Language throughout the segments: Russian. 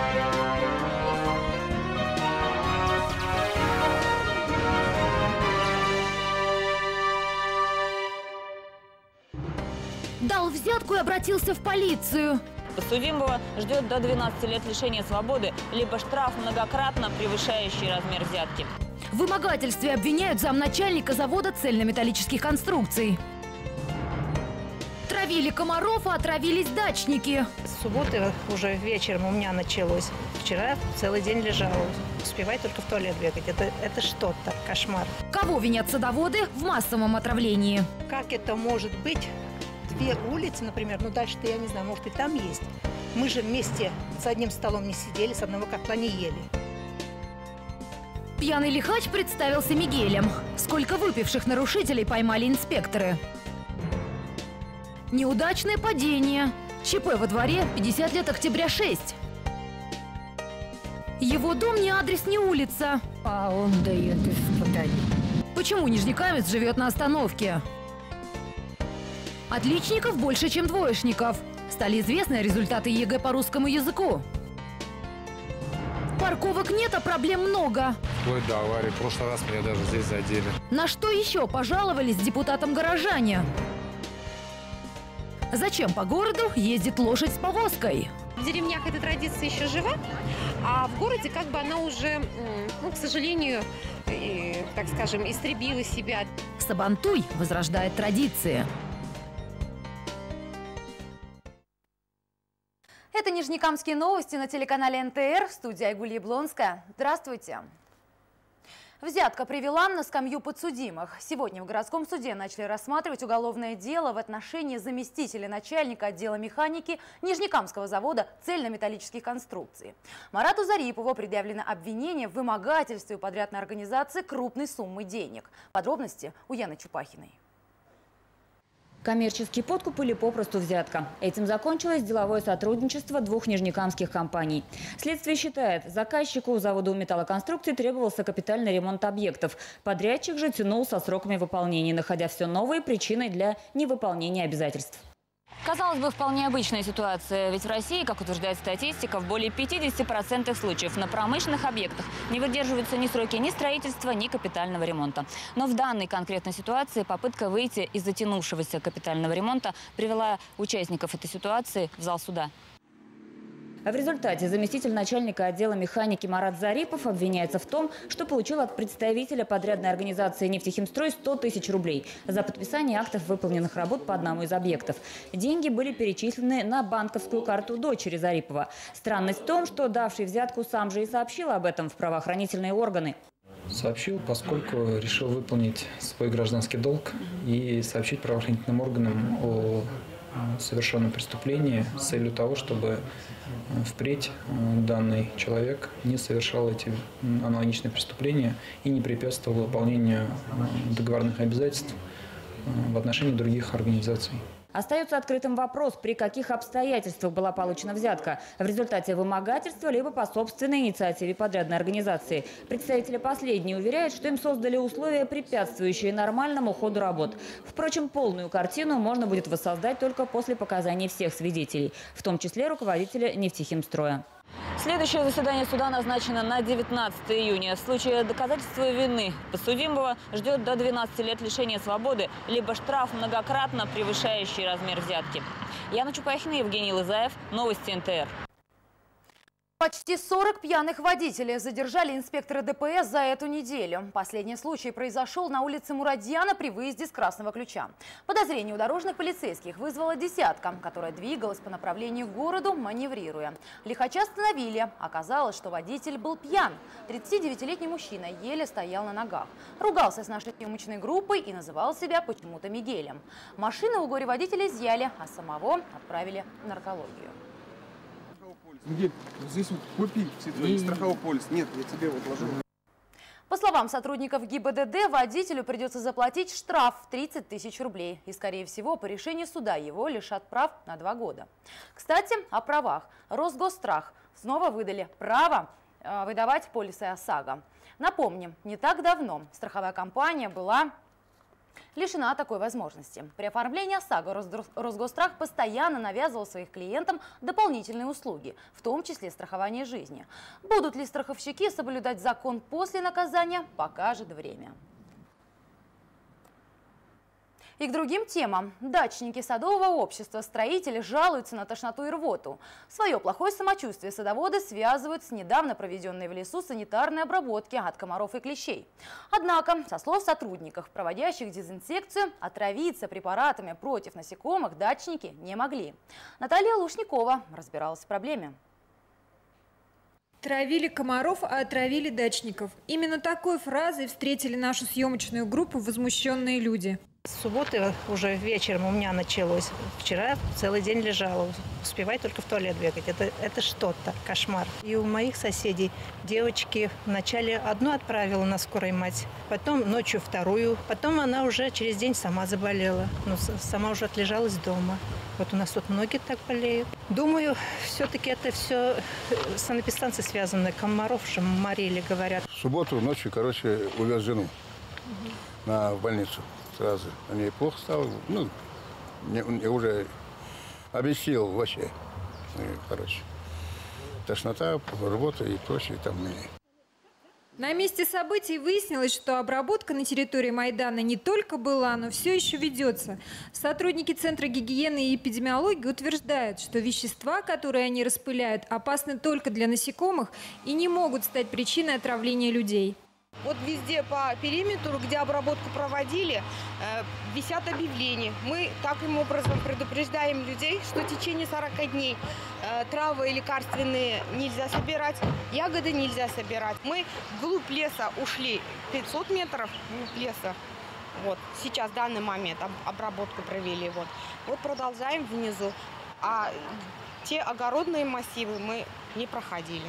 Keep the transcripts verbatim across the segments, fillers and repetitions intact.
Дал взятку и обратился в полицию. Подсудимого ждет до двенадцати лет лишения свободы, либо штраф, многократно превышающий размер взятки. В вымогательстве обвиняют замначальника завода цельнометаллических конструкций. Травили комаров, а отравились дачники. С субботы уже вечером у меня началось. Вчера целый день лежала. Успевай только в туалет бегать. Это, это что-то, кошмар. Кого винят садоводы в массовом отравлении? Как это может быть? Две улицы, например, ну дальше-то я не знаю, может и там есть. Мы же вместе с одним столом не сидели, с одного котла не ели. Пьяный лихач представился Мигелем. Сколько выпивших нарушителей поймали инспекторы? Неудачное падение. ЧП во дворе, пятьдесят лет октября шесть. Его дом не адрес, не улица. А он дает испытания. Почему нижнекамец живет на остановке? Отличников больше, чем двоечников. Стали известны результаты ЕГЭ по русскому языку. Парковок нет, а проблем много. Вплоть до аварии. В прошлый раз меня даже здесь задели. На что еще пожаловались депутатам горожане? Зачем по городу ездит лошадь с повозкой? В деревнях эта традиция еще жива, а в городе как бы она уже, ну, к сожалению, и, так скажем, истребила себя. Сабантуй возрождает традиции. Это Нижнекамские новости на телеканале эн тэ эр. В студии Айгуль Яблонская. Здравствуйте. Взятка привела на скамью подсудимых. Сегодня в городском суде начали рассматривать уголовное дело в отношении заместителя начальника отдела механики Нижнекамского завода цельнометаллических конструкций. Марату Зарипову предъявлено обвинение в вымогательстве у подрядной организации крупной суммы денег. Подробности у Яны Чупахиной. Коммерческий подкуп или попросту взятка. Этим закончилось деловое сотрудничество двух нижнекамских компаний. Следствие считает, заказчику заводу металлоконструкций требовался капитальный ремонт объектов. Подрядчик же тянул со сроками выполнения, находя все новые причины для невыполнения обязательств. Казалось бы, вполне обычная ситуация. Ведь в России, как утверждает статистика, в более пятидесяти процентах случаев на промышленных объектах не выдерживаются ни сроки ни строительства, ни капитального ремонта. Но в данной конкретной ситуации попытка выйти из затянувшегося капитального ремонта привела участников этой ситуации в зал суда. В результате заместитель начальника отдела механики Марат Зарипов обвиняется в том, что получил от представителя подрядной организации «Нефтехимстрой» сто тысяч рублей за подписание актов выполненных работ по одному из объектов. Деньги были перечислены на банковскую карту дочери Зарипова. Странность в том, что давший взятку сам же и сообщил об этом в правоохранительные органы. Сообщил, поскольку решил выполнить свой гражданский долг и сообщить правоохранительным органам о совершенном преступлении с целью того, чтобы впредь данный человек не совершал эти аналогичные преступления и не препятствовал выполнению договорных обязательств в отношении других организаций. Остается открытым вопрос, при каких обстоятельствах была получена взятка. В результате вымогательства, либо по собственной инициативе подрядной организации. Представители последней уверяют, что им создали условия, препятствующие нормальному ходу работ. Впрочем, полную картину можно будет воссоздать только после показаний всех свидетелей, в том числе руководителя «Нефтехимстроя». Следующее заседание суда назначено на девятнадцатое июня. В случае доказательства вины подсудимого ждет до двенадцати лет лишения свободы, либо штраф, многократно превышающий размер взятки. Яна Чупахина, Евгений Лызаев. Новости эн тэ эр. Почти сорок пьяных водителей задержали инспекторы дэ пэ эс за эту неделю. Последний случай произошел на улице Мурадьяна при выезде с Красного Ключа. Подозрение у дорожных полицейских вызвала десятка, которая двигалась по направлению к городу, маневрируя. Лихача остановили. Оказалось, что водитель был пьян. тридцатидевятилетний мужчина еле стоял на ногах. Ругался с нашей съемочной группой и называл себя почему-то Мигелем. Машину у горе-водителя изъяли, а самого отправили в наркологию. Мигель, здесь вот купи все твои страховой полис. Нет, я тебе вот ложу. По словам сотрудников гэ и бэ дэ дэ, водителю придется заплатить штраф в тридцать тысяч рублей. И, скорее всего, по решению суда его лишат прав на два года. Кстати, о правах. Росгосстрах снова выдали право э, выдавать полисы ОСАГО. Напомним, не так давно страховая компания была лишена такой возможности. При оформлении ОСАГО Росгосстрах постоянно навязывал своим клиентам дополнительные услуги, в том числе страхование жизни. Будут ли страховщики соблюдать закон после наказания, покажет время. И к другим темам. Дачники садового общества строители жалуются на тошноту и рвоту. Свое плохое самочувствие садоводы связывают с недавно проведенной в лесу санитарной обработки от комаров и клещей. Однако, со слов сотрудников, проводящих дезинсекцию, отравиться препаратами против насекомых дачники не могли. Наталья Лушникова разбиралась в проблеме. Травили комаров, а отравили дачников. Именно такой фразой встретили нашу съемочную группу возмущенные люди. С субботы уже вечером у меня началось. Вчера целый день лежала. Успевай только в туалет бегать. Это, это что-то, кошмар. И у моих соседей девочки вначале одну отправила на скорой мать, потом ночью вторую. Потом она уже через день сама заболела. Но сама уже отлежалась дома. Вот у нас тут многие так болеют. Думаю, все-таки это все с санэпидстанцией связано. Комаров же морили, говорят. В субботу ночью, короче, увез жену угу. на, в больницу. Сразу. Мне плохо стало. Ну, я уже объяснил вообще. Короче, тошнота, рвота и прочее там. На месте событий выяснилось, что обработка на территории Майдана не только была, но все еще ведется. Сотрудники Центра гигиены и эпидемиологии утверждают, что вещества, которые они распыляют, опасны только для насекомых и не могут стать причиной отравления людей. Вот везде по периметру, где обработку проводили, э, висят объявления. Мы таким образом предупреждаем людей, что в течение сорока дней э, травы лекарственные нельзя собирать, ягоды нельзя собирать. Мы вглубь леса ушли пятьсот метров леса. Вот сейчас в данный момент об, обработку провели. Вот. вот продолжаем внизу. А те огородные массивы мы не проходили.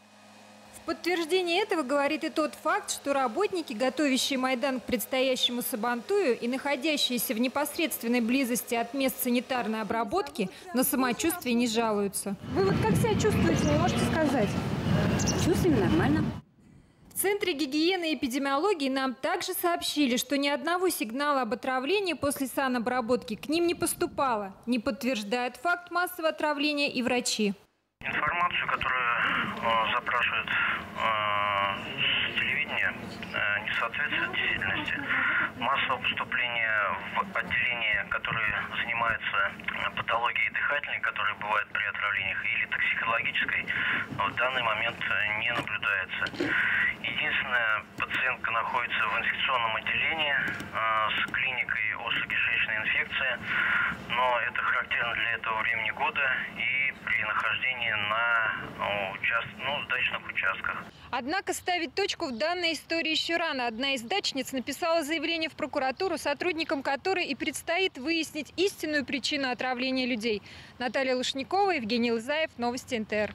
В подтверждение этого говорит и тот факт, что работники, готовящие Майдан к предстоящему Сабантую и находящиеся в непосредственной близости от мест санитарной обработки, на самочувствие не жалуются. Вы вот как себя чувствуете, не можете сказать? Чувствуем нормально. В Центре гигиены и эпидемиологии нам также сообщили, что ни одного сигнала об отравлении после санобработки к ним не поступало. Не подтверждает факт массового отравления и врачи. Информацию, которую э, запрашивают э, с телевидения, э, не соответствует действительности. Массовое поступление в отделение, которое занимается патологией дыхательной, которая бывает при отравлениях, или токсикологической, в данный момент не наблюдается. Единственная пациентка находится в инфекционном отделении э, с клиникой остро-кишечной инфекции, но это характерно для этого времени года и при нахождении на участ... ну, дачных участках. Однако ставить точку в данной истории еще рано. Одна из дачниц написала заявление в прокуратуру, сотрудникам которой и предстоит выяснить истинную причину отравления людей. Наталья Лушникова, Евгений Лызаев, Новости эн тэ эр.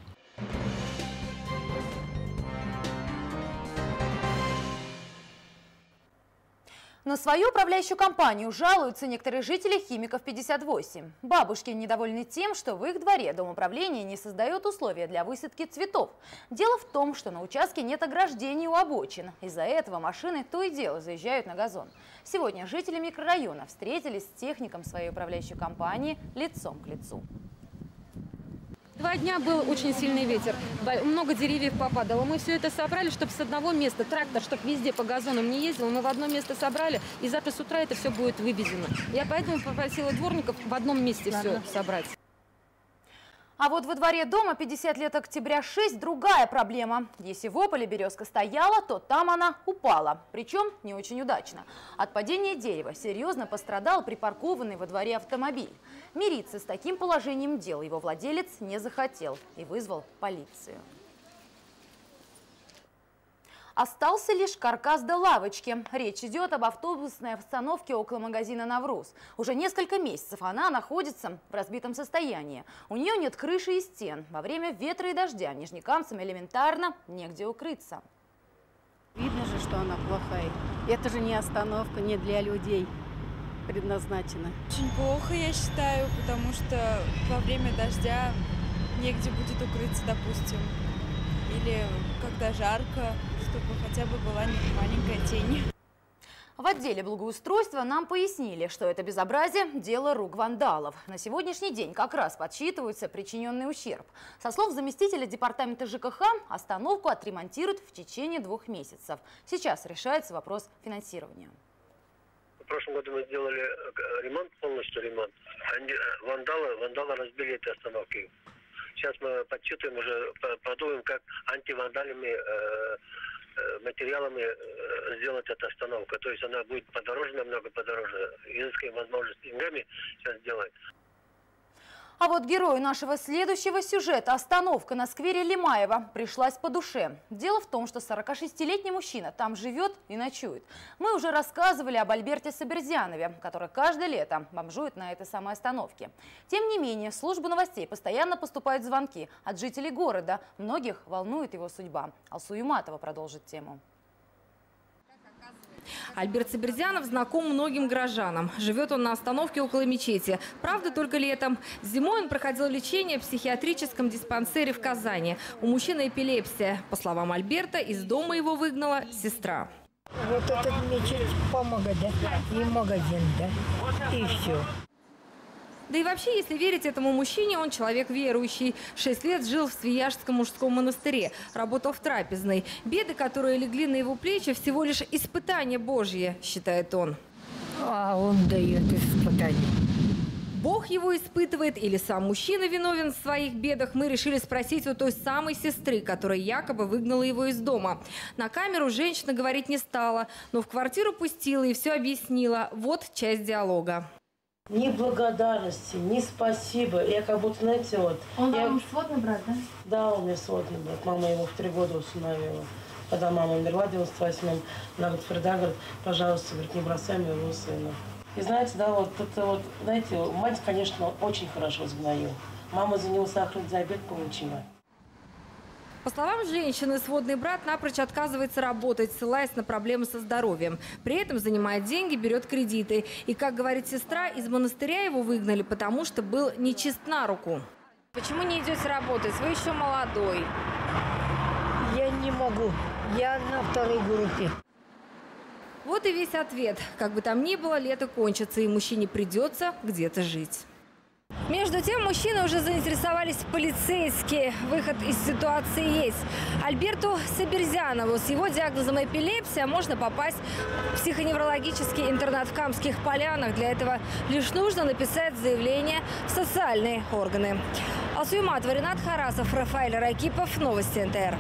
На свою управляющую компанию жалуются некоторые жители Химиков пятьдесят восемь. Бабушки недовольны тем, что в их дворе домоуправление не создает условия для высадки цветов. Дело в том, что на участке нет ограждений у обочин. Из-за этого машины то и дело заезжают на газон. Сегодня жители микрорайона встретились с техником своей управляющей компании лицом к лицу. Два дня был очень сильный ветер, много деревьев попадало. Мы все это собрали, чтобы с одного места, трактор, чтобы везде по газонам не ездил, мы в одно место собрали, и завтра с утра это все будет вывезено. Я поэтому попросила дворников в одном месте все собрать. А вот во дворе дома пятьдесят лет октября шесть другая проблема. Если в ополе березка стояла, то там она упала. Причем не очень удачно. От падения дерева серьезно пострадал припаркованный во дворе автомобиль. Мириться с таким положением дел его владелец не захотел и вызвал полицию. Остался лишь каркас до лавочки. Речь идет об автобусной остановке около магазина «Навруз». Уже несколько месяцев она находится в разбитом состоянии. У нее нет крыши и стен. Во время ветра и дождя нижнекамцам элементарно негде укрыться. Видно же, что она плохая. Это же не остановка, не для людей предназначена. Очень плохо, я считаю, потому что во время дождя негде будет укрыться, допустим. Или когда жарко, чтобы хотя бы была маленькая тень. В отделе благоустройства нам пояснили, что это безобразие – дело рук вандалов. На сегодняшний день как раз подсчитывается причиненный ущерб. Со слов заместителя департамента ЖКХ, остановку отремонтируют в течение двух месяцев. Сейчас решается вопрос финансирования. В прошлом году мы сделали ремонт, полностью ремонт. Они, вандалы, вандалы разбили эти остановки. Сейчас мы подсчитываем, уже подумаем, как антивандальными э, материалами сделать эту остановку. То есть она будет подороже, намного подороже. Изыскиваем возможность деньгами сейчас делать. А вот герою нашего следующего сюжета остановка на сквере Лимаева пришлась по душе. Дело в том, что сорокашестилетний мужчина там живет и ночует. Мы уже рассказывали об Альберте Саберзянове, который каждое лето бомжует на этой самой остановке. Тем не менее, в службу новостей постоянно поступают звонки от жителей города. Многих волнует его судьба. Алсу Юматова продолжит тему. Альберт Саберзянов знаком многим горожанам. Живет он на остановке около мечети. Правда, только летом. Зимой он проходил лечение в психиатрическом диспансере в Казани. У мужчины эпилепсия. По словам Альберта, из дома его выгнала сестра. Вот этот мечеть помога, да? И магазин, да? И все. Да и вообще, если верить этому мужчине, он человек верующий. Шесть лет жил в Свияжском мужском монастыре, работал в трапезной. Беды, которые легли на его плечи, всего лишь испытание Божье, считает он. А он дает испытание. Бог его испытывает или сам мужчина виновен в своих бедах, мы решили спросить у той самой сестры, которая якобы выгнала его из дома. На камеру женщина говорить не стала, но в квартиру пустила и все объяснила. Вот часть диалога. Ни благодарности, ни спасибо. Я как будто, знаете, вот... Он я... вам сводный брат, да? Да, он мне сводный брат. Мама его в три года усыновила. Когда мама умерла в девяносто восьмом, она говорит: Фреда, говорит, пожалуйста, говорит, не бросай моего сына. И знаете, да, вот это вот, знаете, мать, конечно, очень хорошо сгноила. Мама за него сахарный диабет получила. По словам женщины, сводный брат напрочь отказывается работать, ссылаясь на проблемы со здоровьем. При этом занимает деньги, берет кредиты. И, как говорит сестра, из монастыря его выгнали, потому что был нечист на руку. Почему не идете работать? Вы еще молодой. Я не могу. Я на второй группе. Вот и весь ответ. Как бы там ни было, лето кончится, и мужчине придется где-то жить. Между тем, мужчины уже заинтересовались полицейские. Выход из ситуации есть. Альберту Саберзянову с его диагнозом эпилепсия можно попасть в психоневрологический интернат в Камских Полянах. Для этого лишь нужно написать заявление в социальные органы. Алсу Юматова, Ренат Харасов, Рафаэль Ракипов. Новости эн тэ эр.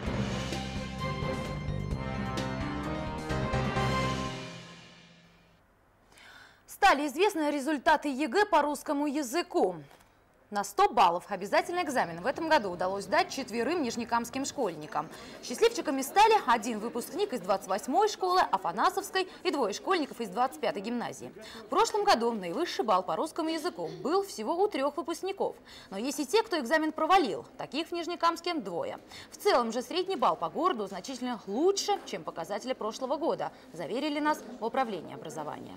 Стали известны результаты ЕГЭ по русскому языку. На сто баллов обязательный экзамен в этом году удалось сдать четверым нижнекамским школьникам. Счастливчиками стали один выпускник из двадцать восьмой школы Афанасовской и двое школьников из двадцать пятой гимназии. В прошлом году наивысший балл по русскому языку был всего у трех выпускников. Но есть и те, кто экзамен провалил. Таких в Нижнекамске двое. В целом же средний балл по городу значительно лучше, чем показатели прошлого года, заверили нас в управлении образования.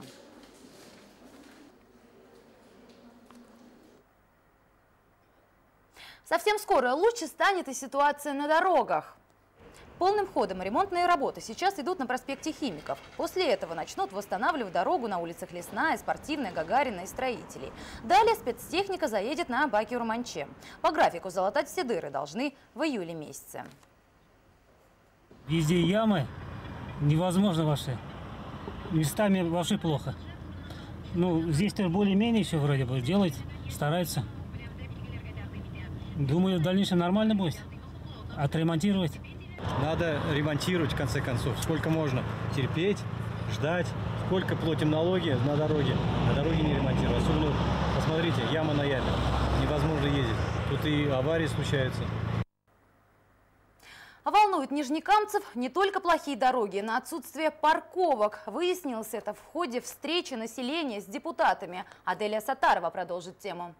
Совсем скоро лучше станет и ситуация на дорогах. Полным ходом ремонтные работы сейчас идут на проспекте Химиков. После этого начнут восстанавливать дорогу на улицах Лесная, Спортивная, Гагарина и Строителей. Далее спецтехника заедет на Баки-Урманче. По графику залатать все дыры должны в июле месяце. Везде ямы, невозможно вообще. Местами вообще плохо. Ну, здесь-то более-менее еще вроде бы делать, стараются. Думаю, в дальнейшем нормально будет отремонтировать. Надо ремонтировать, в конце концов. Сколько можно терпеть, ждать. Сколько платим налоги на дороге. На дороге не ремонтировать. Особенно, посмотрите, яма на яме. Невозможно ездить. Тут и аварии случаются. Волнует нижнекамцев не только плохие дороги, но отсутствие парковок. Выяснилось это в ходе встречи населения с депутатами. Аделия Сатарова продолжит тему.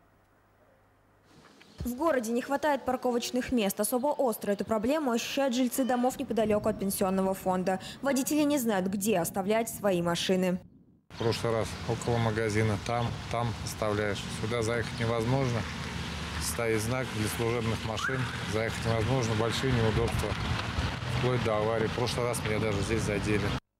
В городе не хватает парковочных мест. Особо остро эту проблему ощущают жильцы домов неподалеку от пенсионного фонда. Водители не знают, где оставлять свои машины. В прошлый раз около магазина, там, там оставляешь. Сюда заехать невозможно. Стоит знак для служебных машин. Заехать невозможно, большие неудобства. Вплоть до аварии. В прошлый раз меня даже здесь задели. Как бороться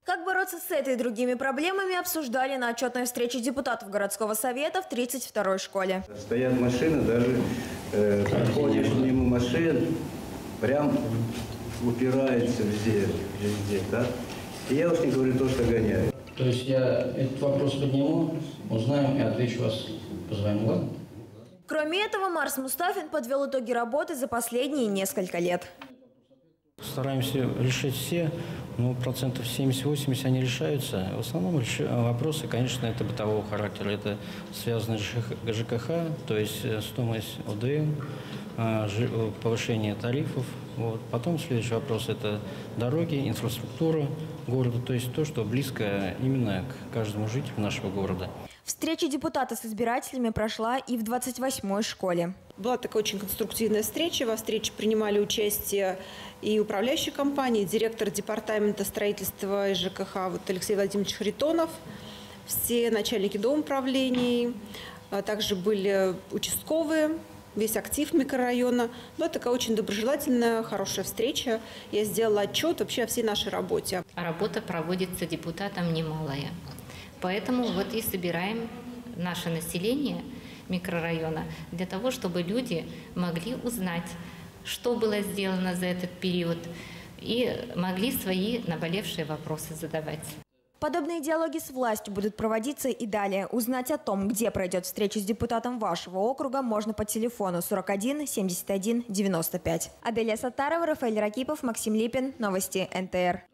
бороться с этой и другими проблемами обсуждали на отчетной встрече депутатов городского совета в тридцать второй школе. Стоят машины, даже э, проходишь мимо машин, прям упирается везде, везде, да? И я уж не говорю то, что гоняю. То есть я этот вопрос подниму, узнаем и отвечу вас, позвоню, ладно? Кроме этого, Марс Мустафин подвел итоги работы за последние несколько лет. Стараемся решить все, ну, процентов семьдесят-восемьдесят они решаются. В основном вопросы, конечно, это бытового характера. Это связано с ЖКХ, то есть стоимость ОДМ, повышение тарифов. Вот. Потом следующий вопрос – это дороги, инфраструктура города, то есть то, что близко именно к каждому жителю нашего города. Встреча депутата с избирателями прошла и в двадцать восьмой школе. Была такая очень конструктивная встреча. Во встрече принимали участие и управляющие компании, директор департамента строительства и ЖКХ вот Алексей Владимирович Харитонов, все начальники домоуправлений, также были участковые, весь актив микрорайона. Была такая очень доброжелательная, хорошая встреча. Я сделала отчет вообще о всей нашей работе. Работа проводится депутатом немалая. Поэтому вот и собираем наше население микрорайона для того, чтобы люди могли узнать, что было сделано за этот период, и могли свои наболевшие вопросы задавать. Подобные диалоги с властью будут проводиться и далее. Узнать о том, где пройдет встреча с депутатом вашего округа, можно по телефону сорок один семьдесят один девяносто пять. Аделия Саттарова, Рафаэль Ракипов, Максим Липин. Новости эн тэ эр.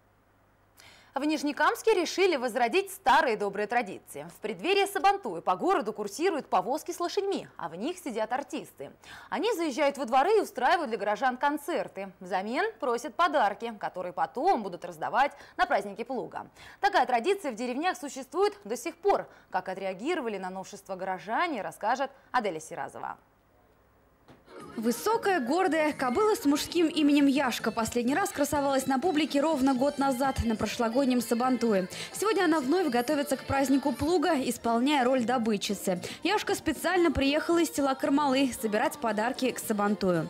В Нижнекамске решили возродить старые добрые традиции. В преддверии Сабантуя по городу курсируют повозки с лошадьми, а в них сидят артисты. Они заезжают во дворы и устраивают для горожан концерты. Взамен просят подарки, которые потом будут раздавать на празднике Плуга. Такая традиция в деревнях существует до сих пор. Как отреагировали на новшество горожане, расскажет Аделя Сиразова. Высокая, гордая кобыла с мужским именем Яшка последний раз красовалась на публике ровно год назад на прошлогоднем Сабантуе. Сегодня она вновь готовится к празднику Плуга, исполняя роль добытчицы. Яшка специально приехала из села Кармалы собирать подарки к Сабантую.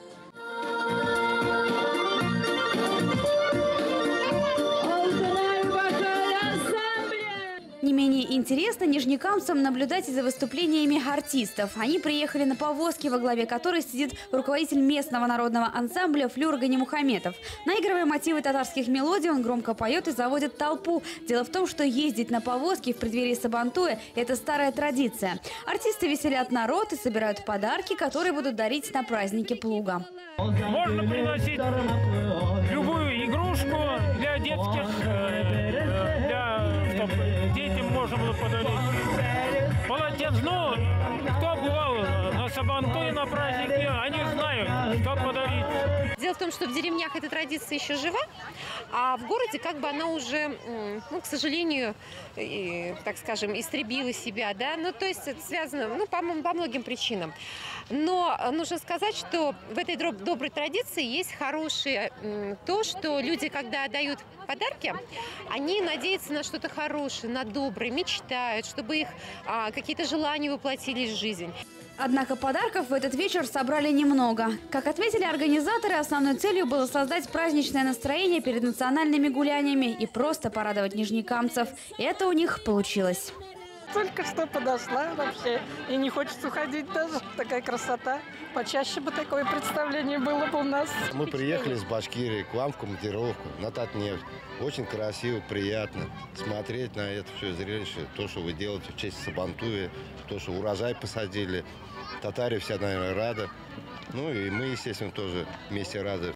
Не менее интересно нижнекамцам наблюдать за выступлениями артистов. Они приехали на повозке, во главе которой сидит руководитель местного народного ансамбля Флюр Ганимухаметов. Наигрывая мотивы татарских мелодий, он громко поет и заводит толпу. Дело в том, что ездить на повозке в преддверии Сабантуя – это старая традиция. Артисты веселят народ и собирают подарки, которые будут дарить на празднике Плуга. Можно приносить любую игрушку для детских, для, чтобы детям можно было подарить. Полотенце. Ну, кто бывал на Сабантуе на празднике, они знают, что подарить. Дело в том, что в деревнях эта традиция еще жива, а в городе как бы она уже, ну, к сожалению, и, так скажем, истребила себя, да, ну, то есть это связано, ну, по, по многим причинам. Но нужно сказать, что в этой доброй традиции есть хорошее то, что люди, когда дают подарки, они надеются на что-то хорошее, на доброе, мечтают, чтобы их а, какие-то желания воплотились в жизнь. Однако подарков в этот вечер собрали немного. Как отметили организаторы, основной целью было создать праздничное настроение перед национальными гуляниями и просто порадовать нижнекамцев. Это у них получилось. Только что подошла вообще, и не хочется уходить даже. Такая красота. Почаще бы такое представление было бы у нас. Мы приехали с Башкирии к вам в командировку на Татнефть. Очень красиво, приятно смотреть на это все зрелище. То, что вы делаете в честь Сабантуя, то, что урожай посадили. Татари вся, наверное, рада. Ну и мы, естественно, тоже вместе рады.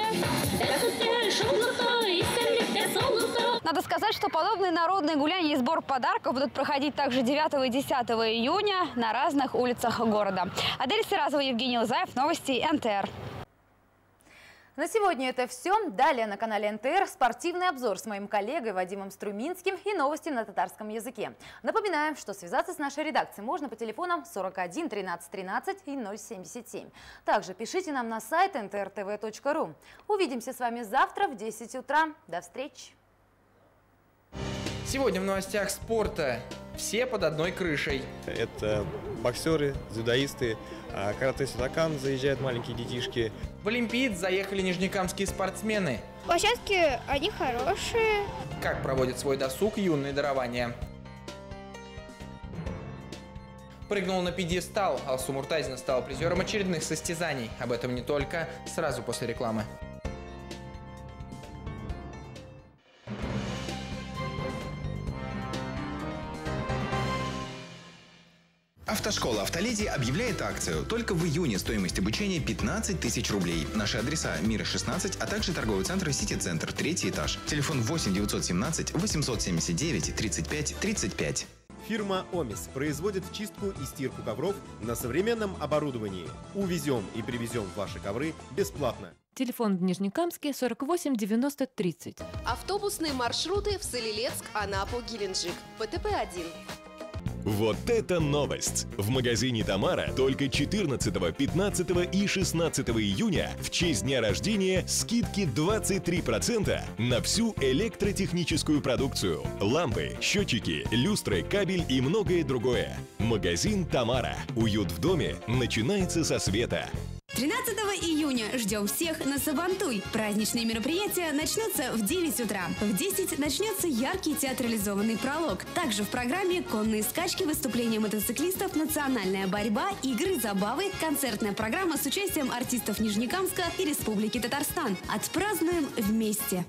Надо сказать, что подобные народные гуляния и сбор подарков будут проходить также девятого и десятого июня на разных улицах города. Адель Сиразова, Евгений Лузаев, новости эн тэ эр. На сегодня это все. Далее на канале эн тэ эр спортивный обзор с моим коллегой Вадимом Струминским и новости на татарском языке. Напоминаем, что связаться с нашей редакцией можно по телефонам сорок один тринадцать тринадцать и ноль семьдесят семь. Также пишите нам на сайт эн тэ эр тэ вэ точка ру. Увидимся с вами завтра в десять утра. До встречи! Сегодня в новостях спорта. Все под одной крышей. Это боксеры, дзюдоисты, карате-сюдокан, заезжают маленькие детишки. В Олимпиец заехали нижнекамские спортсмены. Площадки, они хорошие. Как проводят свой досуг юные дарования? Прыгнул на пьедестал. Алсу Муртазина стала призером очередных состязаний. Об этом не только, сразу после рекламы. Автошкола «Автоледи» объявляет акцию. Только в июне стоимость обучения пятнадцать тысяч рублей. Наши адреса: Мира шестнадцать, а также торговый центр Сити-центр, третий этаж. Телефон восемь девятьсот семнадцать восемьсот семьдесят девять тридцать пять тридцать пять. Фирма «Омис» производит чистку и стирку ковров на современном оборудовании. Увезем и привезем ваши ковры бесплатно. Телефон в Нижнекамске сорок восемь девяносто тридцать. Автобусные маршруты в Солилецк, Анапу, Геленджик. ПТП один. Вот это новость! В магазине «Тамара» только четырнадцатого, пятнадцатого и шестнадцатого июня в честь дня рождения скидки двадцать три процента на всю электротехническую продукцию. Лампы, счетчики, люстры, кабель и многое другое. Магазин «Тамара». Уют в доме начинается со света. тринадцатого июня ждем всех на Сабантуй. Праздничные мероприятия начнутся в девять утра. В десять начнется яркий театрализованный пролог. Также в программе конные скачки, выступления мотоциклистов, национальная борьба, игры, забавы, концертная программа с участием артистов Нижнекамска и Республики Татарстан. Отпразднуем вместе!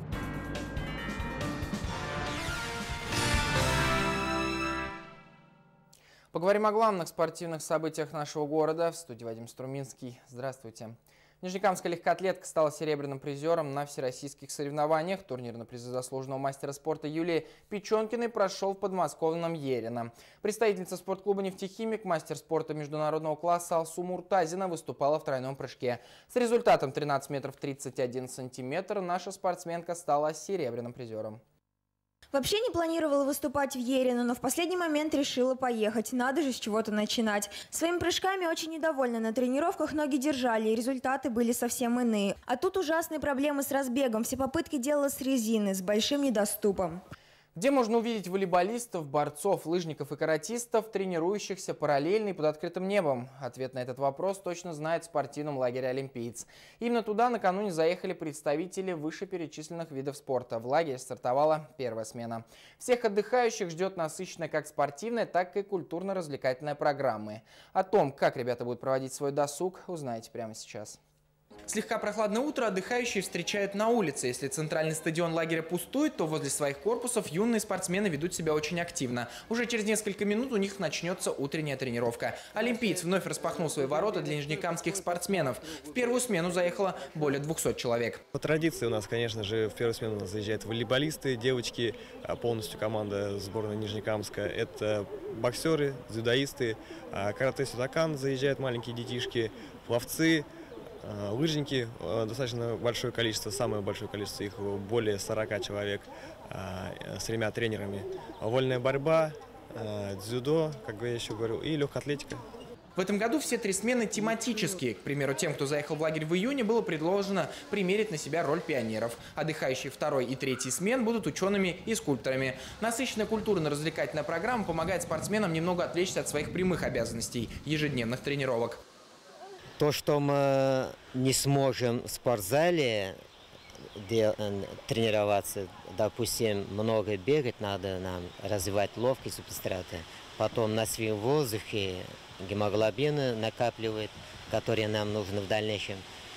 Поговорим о главных спортивных событиях нашего города. В студии Вадим Струминский. Здравствуйте. Нижнекамская легкоатлетка стала серебряным призером на всероссийских соревнованиях. Турнир на призы заслуженного мастера спорта Юлии Печенкиной прошел в подмосковном Ерино. Представительница спортклуба «Нефтехимик», мастер спорта международного класса Алсу Муртазина выступала в тройном прыжке. С результатом тринадцать метров тридцать один сантиметр наша спортсменка стала серебряным призером. Вообще не планировала выступать в Ерино, но в последний момент решила поехать. Надо же с чего-то начинать. Своими прыжками очень недовольна. На тренировках ноги держали, и результаты были совсем иные. А тут ужасные проблемы с разбегом. Все попытки делала с резины, с большим недоступом. Где можно увидеть волейболистов, борцов, лыжников и каратистов, тренирующихся параллельно и под открытым небом? Ответ на этот вопрос точно знает в спортивном лагере «Олимпиец». Именно туда накануне заехали представители вышеперечисленных видов спорта. В лагере стартовала первая смена. Всех отдыхающих ждет насыщенная как спортивная, так и культурно-развлекательная программы. О том, как ребята будут проводить свой досуг, узнаете прямо сейчас. Слегка прохладное утро отдыхающие встречают на улице. Если центральный стадион лагеря пустует, то возле своих корпусов юные спортсмены ведут себя очень активно. Уже через несколько минут у них начнется утренняя тренировка. Олимпиец вновь распахнул свои ворота для нижнекамских спортсменов. В первую смену заехало более двухсот человек. По традиции у нас, конечно же, в первую смену у нас заезжают волейболисты, девочки, полностью команда сборной Нижнекамска. Это боксеры, дзюдоисты, карате-сюдокан, заезжают маленькие детишки, пловцы. Лыжники, достаточно большое количество, самое большое количество, их более сорока человек с тремя тренерами. Вольная борьба, дзюдо, как я еще говорил, и легкая атлетика. В этом году все три смены тематические. К примеру, тем, кто заехал в лагерь в июне, было предложено примерить на себя роль пионеров. Отдыхающие второй и третий смен будут учеными и скульпторами. Насыщенная культурно-развлекательная программа помогает спортсменам немного отвлечься от своих прямых обязанностей – ежедневных тренировок. То, что мы не сможем в спортзале тренироваться, допустим, много бегать, надо нам развивать ловкость субстрата, потом на свежем воздухе гемоглобин накапливает, который нам нужно в дальнейшем,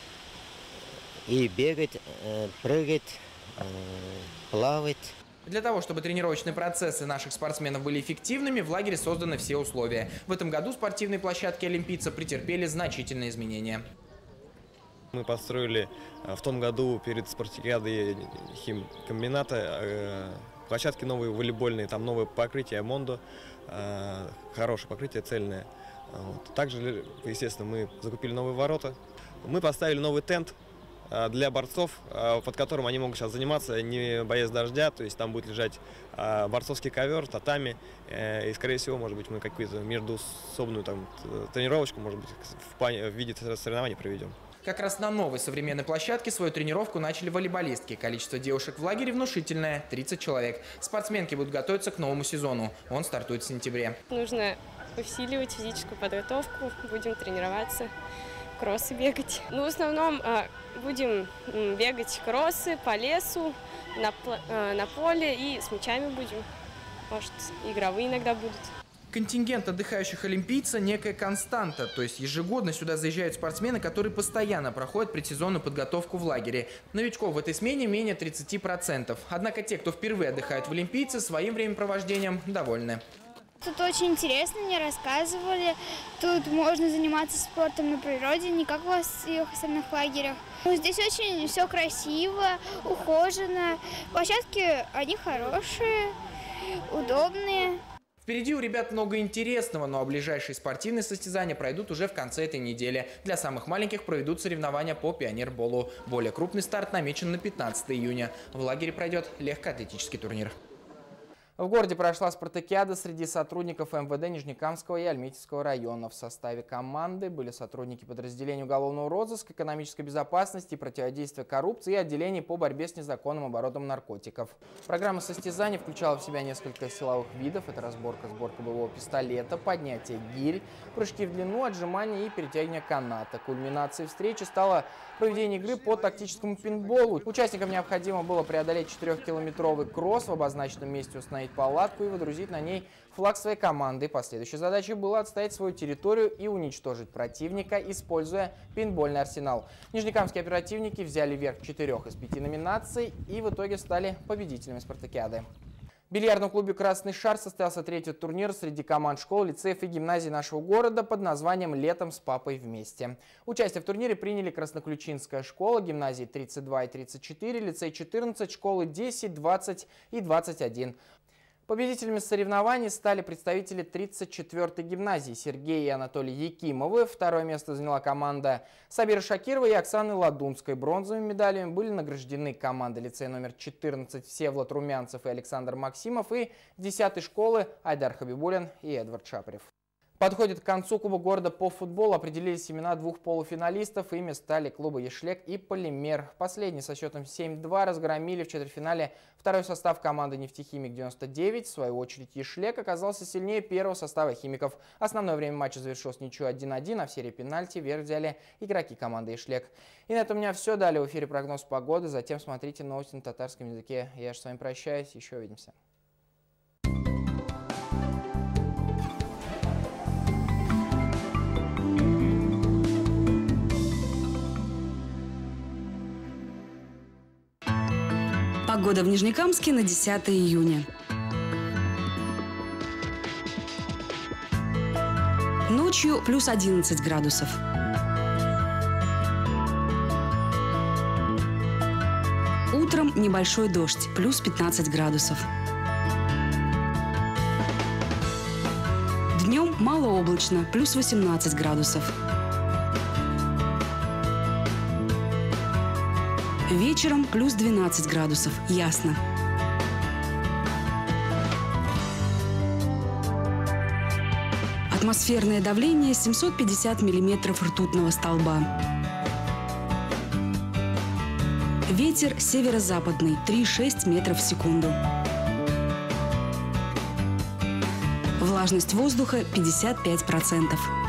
и бегать, прыгать, плавать. Для того, чтобы тренировочные процессы наших спортсменов были эффективными, в лагере созданы все условия. В этом году спортивные площадки олимпийца претерпели значительные изменения. Мы построили в том году перед спартакиадой химкомбината площадки новые волейбольные, там новое покрытие Мондо, хорошее покрытие, цельное. Также, естественно, мы закупили новые ворота. Мы поставили новый тент для борцов, под которым они могут сейчас заниматься, не боясь дождя. То есть там будет лежать борцовский ковер, татами. И, скорее всего, может быть, мы какую-то междуусобную там тренировочку, может быть, в, плане, в виде соревнований проведем. Как раз на новой современной площадке свою тренировку начали волейболистки. Количество девушек в лагере внушительное – тридцать человек. Спортсменки будут готовиться к новому сезону. Он стартует в сентябре. Нужно усиливать физическую подготовку, будем тренироваться, кроссы бегать. Ну, в основном будем бегать кроссы по лесу, на, на поле и с мячами будем. Может, игровые иногда будут. Контингент отдыхающих олимпийца – некая константа, то есть ежегодно сюда заезжают спортсмены, которые постоянно проходят предсезонную подготовку в лагере. Новичков в этой смене менее тридцати процентов. Однако те, кто впервые отдыхает в олимпийце, своим времяпровождением довольны. Тут очень интересно, мне рассказывали. Тут можно заниматься спортом на природе, не как у вас в остальных лагерях. Ну, здесь очень все красиво, ухожено. Площадки, они хорошие, удобные. Впереди у ребят много интересного, но ближайшие спортивные состязания пройдут уже в конце этой недели. Для самых маленьких проведут соревнования по пионерболу. Более крупный старт намечен на пятнадцатое июня. В лагере пройдет легкоатлетический турнир. В городе прошла спартакиада среди сотрудников эм вэ дэ Нижнекамского и Альметьевского районов. В составе команды были сотрудники подразделений уголовного розыска, экономической безопасности, противодействия коррупции и отделений по борьбе с незаконным оборотом наркотиков. Программа состязаний включала в себя несколько силовых видов. Это разборка, сборка боевого пистолета, поднятие гирь, прыжки в длину, отжимания и перетягивание каната. Кульминацией встречи стало проведение игры по тактическому пейнтболу. Участникам необходимо было преодолеть четырехкилометровый кросс, в обозначенном месте установить палатку и водрузить на ней флаг своей команды. Последующей задачей было отстоять свою территорию и уничтожить противника, используя пейнтбольный арсенал. Нижнекамские оперативники взяли верх в четырех из пяти номинаций и в итоге стали победителями спартакиады. В бильярдном клубе «Красный шар» состоялся третий турнир среди команд школ, лицеев и гимназий нашего города под названием «Летом с папой вместе». Участие в турнире приняли Красноключинская школа, гимназии тридцать два и тридцать четыре, лицей четырнадцать, школы десять, двадцать и двадцать один. Победителями соревнований стали представители тридцать четвёртой гимназии Сергей и Анатолий Якимовы. Второе место заняла команда Сабира Шакирова и Оксаны Ладунской. Бронзовыми медалями были награждены команды лицея номер четырнадцать Всеволод Румянцев и Александр Максимов и десятой школы Айдар Хабибулин и Эдвард Шапрев. Подходит к концу Кубок города по футболу. Определились имена двух полуфиналистов. Ими стали клубы «Ешлек» и «Полимер». Последний со счетом семь-два разгромили в четвертьфинале второй состав команды «Нефтехимик девяносто девять». В свою очередь «Ешлек» оказался сильнее первого состава «Химиков». Основное время матча завершилось ничью один-один, а в серии пенальти верх взяли игроки команды «Ешлек». И на этом у меня все. Далее в эфире прогноз погоды. Затем смотрите новости на татарском языке. Я же с вами прощаюсь. Еще увидимся. Погода в Нижнекамске на десятое июня. Ночью плюс одиннадцать градусов. Утром небольшой дождь, плюс пятнадцать градусов. Днем малооблачно, плюс восемнадцать градусов. Вечером плюс двенадцать градусов, ясно. Атмосферное давление семьсот пятьдесят миллиметров ртутного столба. Ветер северо-западный три и шесть метров в секунду. Влажность воздуха пятьдесят пять процентов.